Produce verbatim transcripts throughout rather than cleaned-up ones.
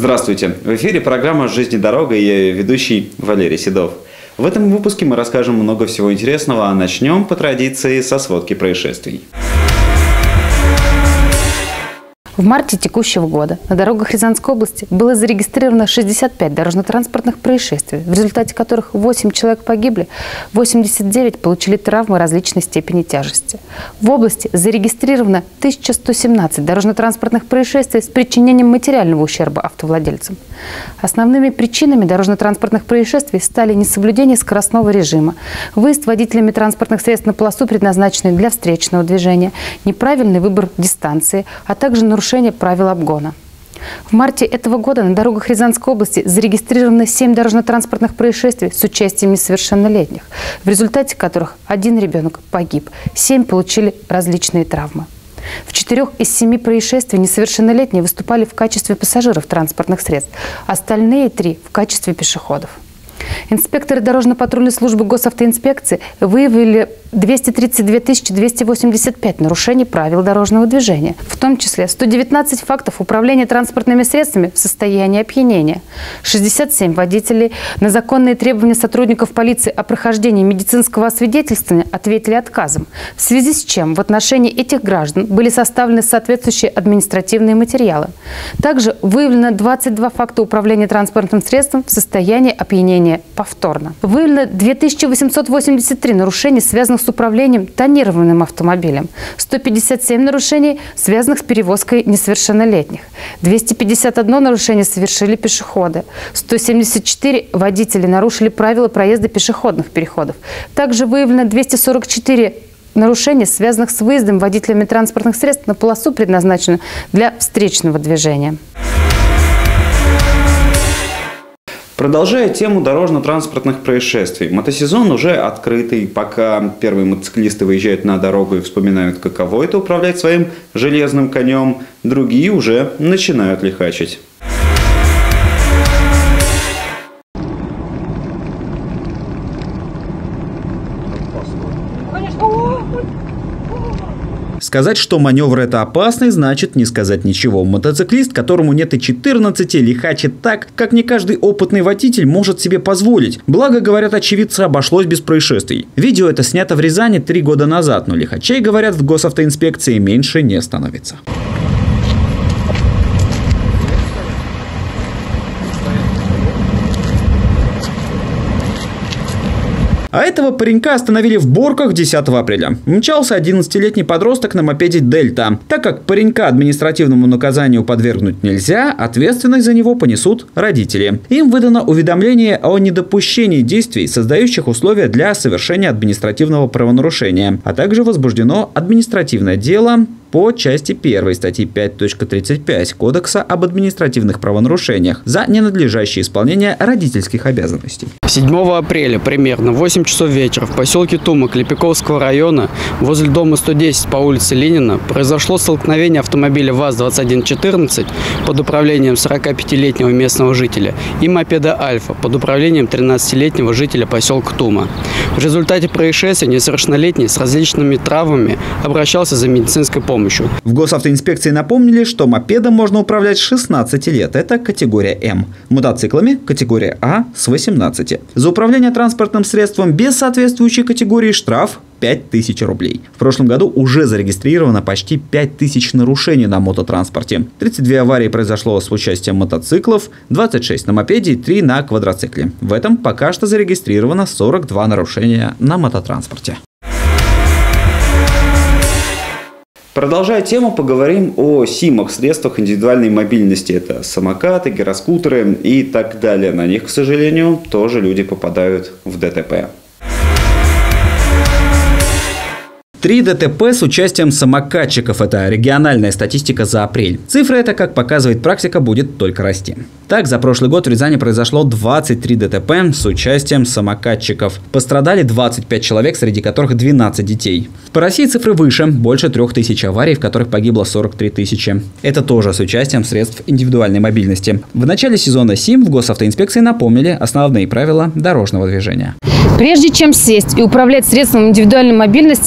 Здравствуйте! В эфире программа «Жизнь и дорога» и я ведущий Валерий Седов. В этом выпуске мы расскажем много всего интересного, а начнем по традиции со сводки происшествий. В марте текущего года на дорогах Рязанской области было зарегистрировано шестьдесят пять дорожно-транспортных происшествий, в результате которых восемь человек погибли, восемьдесят девять получили травмы различной степени тяжести. В области зарегистрировано тысяча сто семнадцать дорожно-транспортных происшествий с причинением материального ущерба автовладельцам. Основными причинами дорожно-транспортных происшествий стали несоблюдение скоростного режима, выезд водителями транспортных средств на полосу, предназначенную для встречного движения, неправильный выбор дистанции, а также нарушение правил обгона. В марте этого года на дорогах Рязанской области зарегистрировано семь дорожно-транспортных происшествий с участием несовершеннолетних, в результате которых один ребенок погиб, семь получили различные травмы. В четырех из семи происшествий несовершеннолетние выступали в качестве пассажиров транспортных средств, остальные три – в качестве пешеходов. Инспекторы дорожно-патрульной службы госавтоинспекции выявили двести тридцать две тысячи двести восемьдесят пять нарушений правил дорожного движения, в том числе сто девятнадцать фактов управления транспортными средствами в состоянии опьянения, шестьдесят семь водителей на законные требования сотрудников полиции о прохождении медицинского освидетельствования ответили отказом, в связи с чем в отношении этих граждан были составлены соответствующие административные материалы. Также выявлено двадцать два факта управления транспортным средством в состоянии опьянения повторно. Выявлено две тысячи восемьсот восемьдесят три нарушений, связанных с управлением тонированным автомобилем, сто пятьдесят семь нарушений, связанных с перевозкой несовершеннолетних, двести пятьдесят одно нарушение совершили пешеходы, сто семьдесят четыре водители нарушили правила проезда пешеходных переходов. Также выявлено двести сорок четыре нарушения, связанных с выездом водителями транспортных средств на полосу, предназначенную для встречного движения. Продолжая тему дорожно-транспортных происшествий, мотосезон уже открытый. Пока первые мотоциклисты выезжают на дорогу и вспоминают, каково это управлять своим железным конем, другие уже начинают лихачить. Сказать, что маневр это опасный, значит не сказать ничего. Мотоциклист, которому нет и четырнадцати, лихачит так, как не каждый опытный водитель может себе позволить. Благо, говорят очевидцы, обошлось без происшествий. Видео это снято в Рязани три года назад, но лихачей, говорят, в госавтоинспекции меньше не становится. А этого паренька остановили в Борках десятого апреля. Мчался одиннадцатилетний подросток на мопеде «Дельта». Так как паренька административному наказанию подвергнуть нельзя, ответственность за него понесут родители. Им выдано уведомление о недопущении действий, создающих условия для совершения административного правонарушения, а также возбуждено административное дело по части первой статьи пять точка тридцать пять Кодекса об административных правонарушениях за ненадлежащее исполнение родительских обязанностей. седьмого апреля примерно в восемь часов вечера в поселке Тума Клепиковского района возле дома сто десять по улице Ленина произошло столкновение автомобиля ВАЗ двадцать один четырнадцать под управлением сорокапятилетнего местного жителя и мопеда Альфа под управлением тринадцатилетнего жителя поселка Тума. В результате происшествия несовершеннолетний с различными травмами обращался за медицинской помощью. В госавтоинспекции напомнили, что мопедом можно управлять с шестнадцати лет. Это категория М. Мотоциклами категория А с восемнадцати. За управление транспортным средством без соответствующей категории штраф пять тысяч рублей. В прошлом году уже зарегистрировано почти пять тысяч нарушений на мототранспорте. тридцать две аварии произошло с участием мотоциклов, двадцать шесть на мопеде и три на квадроцикле. В этом пока что зарегистрировано сорок два нарушения на мототранспорте. Продолжая тему, поговорим о СИМах, средствах индивидуальной мобильности. Это самокаты, гироскутеры и так далее. На них, к сожалению, тоже люди попадают в ДТП. Три ДТП с участием самокатчиков – это региональная статистика за апрель. Цифра эта, как показывает практика, будет только расти. Так, за прошлый год в Рязани произошло двадцать три ДТП с участием самокатчиков. Пострадали двадцать пять человек, среди которых двенадцать детей. По России цифры выше – больше трех тысяч аварий, в которых погибло сорок три тысячи. Это тоже с участием средств индивидуальной мобильности. В начале сезона СИМ в госавтоинспекции напомнили основные правила дорожного движения. Прежде чем сесть и управлять средством индивидуальной мобильности, обязательно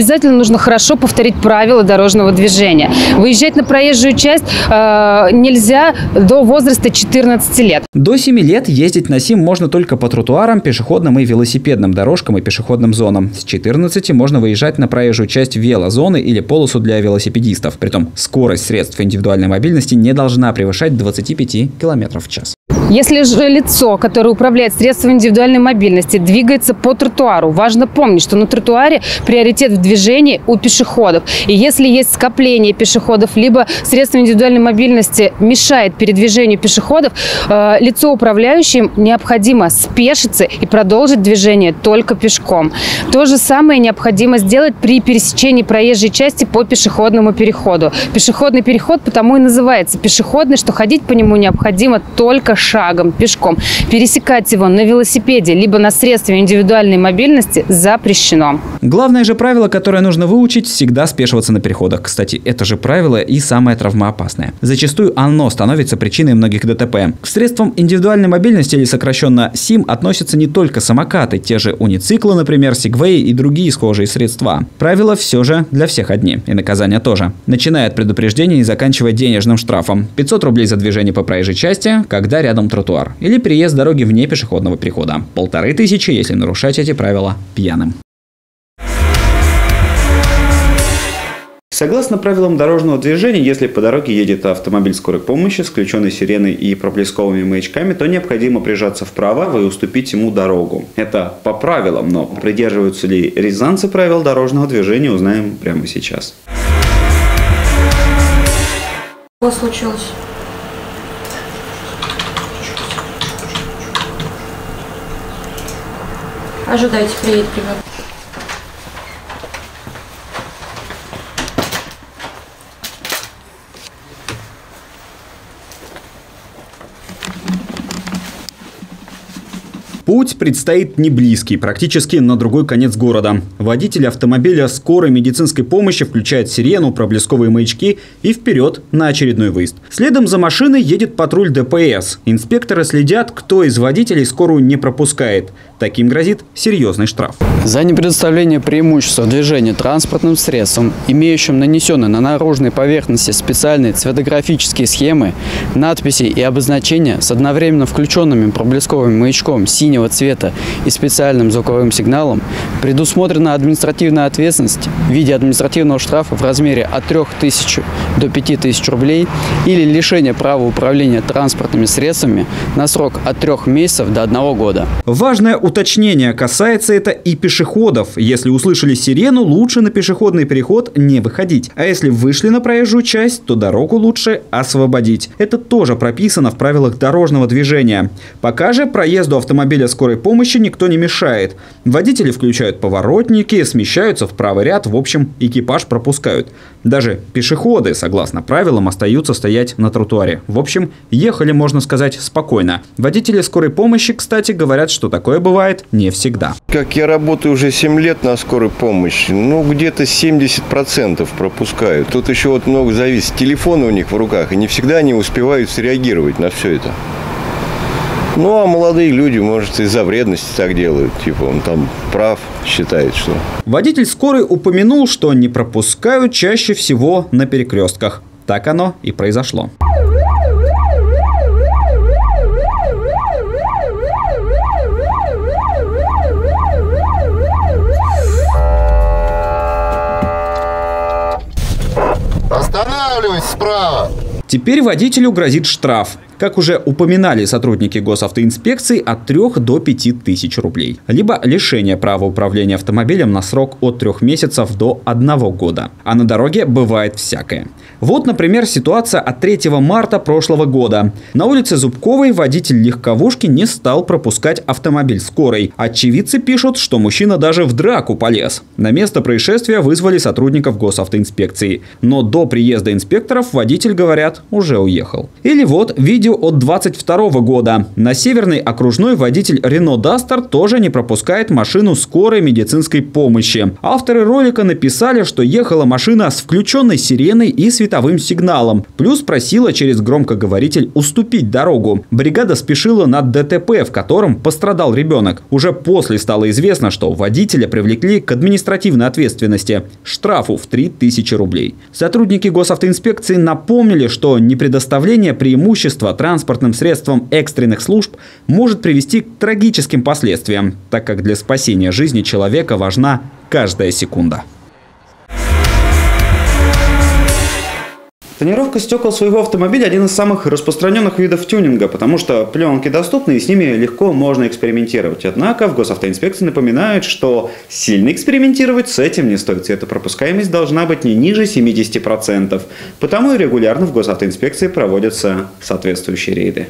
обязательно нужно хорошо повторить правила дорожного движения. Выезжать на проезжую часть э, нельзя до возраста четырнадцати лет. До семи лет ездить на СИМ можно только по тротуарам, пешеходным и велосипедным дорожкам и пешеходным зонам. С четырнадцати можно выезжать на проезжую часть велозоны или полосу для велосипедистов. Притом скорость средств индивидуальной мобильности не должна превышать двадцати пяти километров в час. Если же лицо, которое управляет средством индивидуальной мобильности, двигается по тротуару, важно помнить, что на тротуаре приоритет в движении у пешеходов. И если есть скопление пешеходов, либо средство индивидуальной мобильности мешает передвижению пешеходов, э, лицо управляющим необходимо спешиться и продолжить движение только пешком. То же самое необходимо сделать при пересечении проезжей части по пешеходному переходу. Пешеходный переход потому и называется пешеходный, что ходить по нему необходимо только шагом. шагом, пешком. Пересекать его на велосипеде либо на средстве индивидуальной мобильности запрещено. Главное же правило, которое нужно выучить, всегда спешиваться на переходах. Кстати, это же правило и самое травмоопасное. Зачастую оно становится причиной многих ДТП. К средствам индивидуальной мобильности, или сокращенно СИМ, относятся не только самокаты, те же унициклы, например, сегвеи и другие схожие средства. Правила все же для всех одни, и наказания тоже. Начиная от предупреждения и заканчивая денежным штрафом. пятьсот рублей за движение по проезжей части, когда рядом тротуар. Или переезд дороги вне пешеходного перехода. Полторы тысячи, если нарушать эти правила пьяным. Согласно правилам дорожного движения, если по дороге едет автомобиль скорой помощи с включенной сиреной и проблесковыми маячками, то необходимо прижаться вправо и уступить ему дорогу. Это по правилам, но придерживаются ли рязанцы правил дорожного движения, узнаем прямо сейчас. Что случилось? Ожидайте, приедет примерно. Путь предстоит не близкий, практически на другой конец города. Водитель автомобиля скорой медицинской помощи включает сирену, проблесковые маячки и вперед на очередной выезд. Следом за машиной едет патруль ДПС. Инспекторы следят, кто из водителей скорую не пропускает. Таким грозит серьезный штраф. За непредоставление преимущества движения транспортным средством, имеющим нанесенные на наружной поверхности специальные цветографические схемы, надписи и обозначения с одновременно включенными проблесковым маячком синего цвета и специальным звуковым сигналом, предусмотрена административная ответственность в виде административного штрафа в размере от трёх тысяч до пяти тысяч рублей или лишения права управления транспортными средствами на срок от трех месяцев до одного года. Важное уточнение, касается это и пешеходов. Если услышали сирену, лучше на пешеходный переход не выходить. А если вышли на проезжую часть, то дорогу лучше освободить. Это тоже прописано в правилах дорожного движения. Пока же проезду автомобиля скорой помощи никто не мешает. Водители включают поворотники, смещаются в правый ряд, в общем, экипаж пропускают. Даже пешеходы, согласно правилам, остаются стоять на тротуаре. В общем, ехали, можно сказать, спокойно. Водители скорой помощи, кстати, говорят, что такое бывает не всегда. Как я работаю уже семь лет на скорой помощи, ну где-то семьдесят процентов пропускают. Тут еще вот много зависит. Телефоны у них в руках, и не всегда они успевают среагировать на все это. Ну, а молодые люди, может, из-за вредности так делают. Типа, он там прав, считает, что... Водитель скорой упомянул, что не пропускают чаще всего на перекрестках. Так оно и произошло. Останавливайся справа! Теперь водителю грозит штраф. Как уже упоминали сотрудники госавтоинспекции, от трёх до пяти тысяч рублей. Либо лишение права управления автомобилем на срок от трех месяцев до одного года. А на дороге бывает всякое. Вот, например, ситуация от третьего марта прошлого года. На улице Зубковой водитель легковушки не стал пропускать автомобиль скорой. Очевидцы пишут, что мужчина даже в драку полез. На место происшествия вызвали сотрудников госавтоинспекции. Но до приезда инспекторов водитель, говорят, уже уехал. Или вот видео видео от двадцать второго года. На Северной окружной водитель Renault Duster тоже не пропускает машину скорой медицинской помощи. Авторы ролика написали, что ехала машина с включенной сиреной и световым сигналом. Плюс просила через громкоговоритель уступить дорогу. Бригада спешила на ДТП, в котором пострадал ребенок. Уже после стало известно, что водителя привлекли к административной ответственности. Штрафу в три тысячи рублей. Сотрудники госавтоинспекции напомнили, что непредоставление преимущества транспортным средствам экстренных служб может привести к трагическим последствиям, так как для спасения жизни человека важна каждая секунда. Тонировка стекол своего автомобиля – один из самых распространенных видов тюнинга, потому что пленки доступны и с ними легко можно экспериментировать. Однако в госавтоинспекции напоминают, что сильно экспериментировать с этим не стоит. Цветопропускаемость должна быть не ниже семидесяти процентов. Потому и регулярно в госавтоинспекции проводятся соответствующие рейды.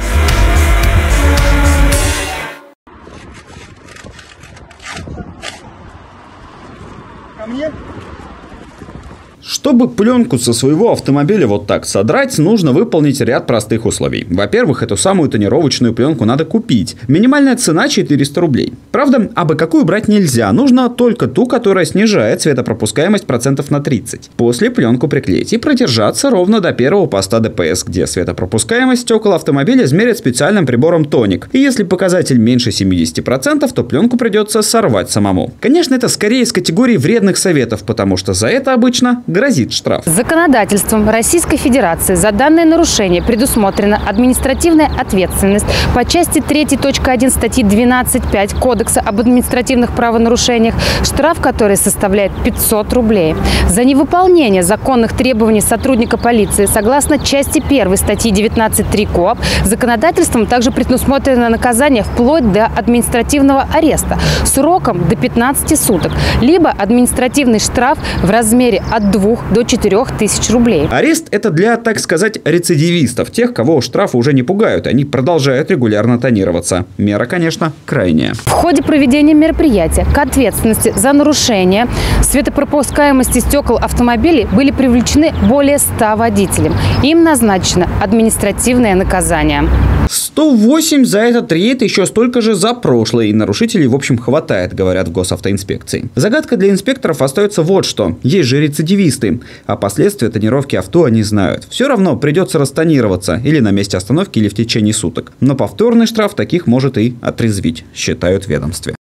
Ко мне? Чтобы пленку со своего автомобиля вот так содрать, нужно выполнить ряд простых условий. Во-первых, эту самую тонировочную пленку надо купить. Минимальная цена четыреста рублей. Правда, абы какую брать нельзя. Нужно только ту, которая снижает светопропускаемость процентов на тридцать. После пленку приклеить и продержаться ровно до первого поста ДПС, где светопропускаемость стекол автомобиля измерят специальным прибором тоник. И если показатель меньше семидесяти процентов, то пленку придется сорвать самому. Конечно, это скорее из категории вредных советов, потому что за это обычно грозит штраф. Законодательством Российской Федерации за данное нарушение предусмотрена административная ответственность по части третьей точка один статьи двенадцать пять Кодекса об административных правонарушениях, штраф который составляет пятьсот рублей. За невыполнение законных требований сотрудника полиции согласно части первой статьи девятнадцать три КоАП законодательством также предусмотрено наказание вплоть до административного ареста сроком до пятнадцати суток, либо административный штраф в размере от двух до четырёх тысяч рублей. Арест – это для, так сказать, рецидивистов, тех, кого штрафы уже не пугают, они продолжают регулярно тонироваться. Мера, конечно, крайняя. В ходе проведения мероприятия к ответственности за нарушение светопропускаемости стекол автомобилей были привлечены более ста водителей. Им назначено административное наказание. сто восемь за этот рейд, еще столько же за прошлый. И нарушителей, в общем, хватает, говорят в госавтоинспекции. Загадка для инспекторов остается вот что. Есть же рецидивисты, а последствия тонировки авто они знают. Все равно придется растонироваться или на месте остановки, или в течение суток. Но повторный штраф таких может и отрезвить, считают в ведомстве.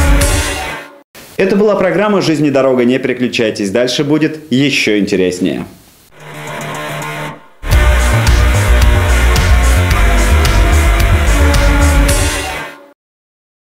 Это была программа «Жизнь и дорога». Не переключайтесь, дальше будет еще интереснее.